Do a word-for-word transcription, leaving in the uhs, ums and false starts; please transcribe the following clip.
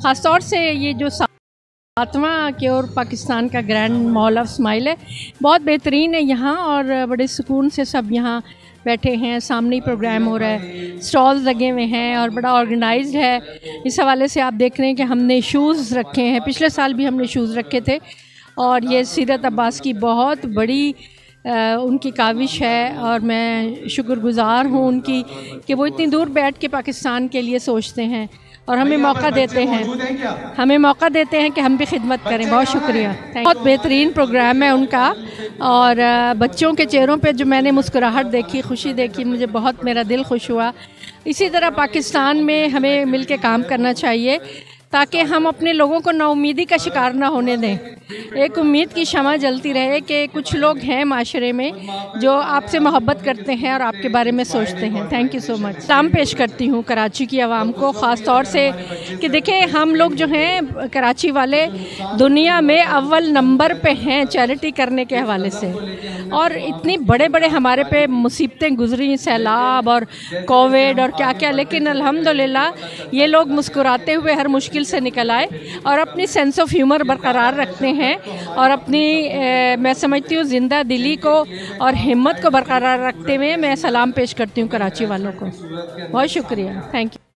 ख़ास तौर से ये जो सातवां की ओर पाकिस्तान का ग्रैंड मॉल ऑफ स्माइल है, बहुत बेहतरीन है यहाँ और बड़े सुकून से सब यहाँ बैठे हैं। सामने ही प्रोग्राम हो रहा है, स्टॉल्स लगे हुए हैं और बड़ा ऑर्गेनाइज्ड है। इस हवाले से आप देख रहे हैं कि हमने शूज़ रखे हैं, पिछले साल भी हमने शूज़ रखे थे और ये सीरत अब्बास की बहुत बड़ी आ, उनकी काविश है और मैं शुक्रगुज़ार हूँ उनकी कि वो इतनी दूर बैठ के पाकिस्तान के लिए सोचते हैं और हमें मौका देते हैं हमें मौका देते हैं कि हम भी खिदमत करें। बहुत शुक्रिया। बहुत बेहतरीन प्रोग्राम है उनका और बच्चों के चेहरों पे जो मैंने मुस्कुराहट देखी, खुशी देखी, मुझे बहुत मेरा दिल खुश हुआ। इसी तरह पाकिस्तान में हमें मिल के काम करना चाहिए ताकि हम अपने लोगों को नाउमीदी का शिकार ना होने दें। एक उम्मीद की शमा जलती रहे कि कुछ लोग हैं माशरे में जो आपसे मोहब्बत करते हैं और आपके बारे में सोचते हैं। Thank you so much. सलाम पेश करती हूँ कराची की आवाम को, ख़ास तौर से कि देखें हम लोग जो हैं कराची वाले दुनिया में अव्वल नंबर पे हैं चैरिटी करने के हवाले से, और इतनी बड़े बड़े हमारे पे मुसीबतें गुजरी, सैलाब और कोविड और क्या क्या, लेकिन अल्हम्दुलिल्लाह ये लोग मुस्कुराते हुए हर मुश्किल से निकल आए और अपनी सेंस ऑफ ह्यूमर बरकरार रखते हैं और अपनी ए, मैं समझती हूँ जिंदा दिली को और हिम्मत को बरकरार रखते हुए मैं सलाम पेश करती हूँ कराची वालों को। बहुत शुक्रिया। Thank you.